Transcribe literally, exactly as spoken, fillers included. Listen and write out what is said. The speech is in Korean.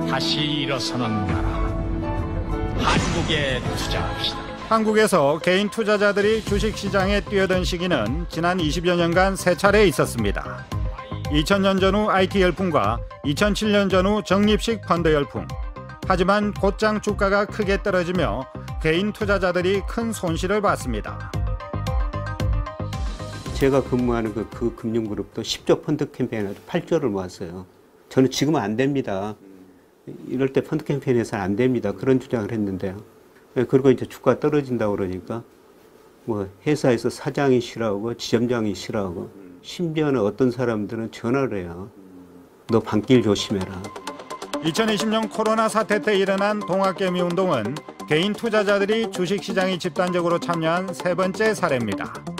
다시 일어서는 나라. 한국에 투자합시다. 한국에서 개인 투자자들이 주식시장에 뛰어든 시기는 지난 이십여 년간 세 차례 있었습니다. 이천 년 전후 아이티 열풍과 이천칠 년 전후 적립식 펀드 열풍. 하지만 곧장 주가가 크게 떨어지며 개인 투자자들이 큰 손실을 봤습니다. 제가 근무하는 그, 그 금융그룹도 십 조 펀드 캠페인에서 팔 조를 모았어요. 저는 지금은 안 됩니다. 이럴 때 펀드 캠페인에서는 안 됩니다. 그런 주장을 했는데요. 그리고 이제 주가 떨어진다고 그러니까 뭐 회사에서 사장이 싫어하고 지점장이 싫어하고 심지어는 어떤 사람들은 전화를 해요. 너 밤길 조심해라. 이천이십 년 코로나 사태 때 일어난 동학개미 운동은 개인 투자자들이 주식시장에 집단적으로 참여한 세 번째 사례입니다.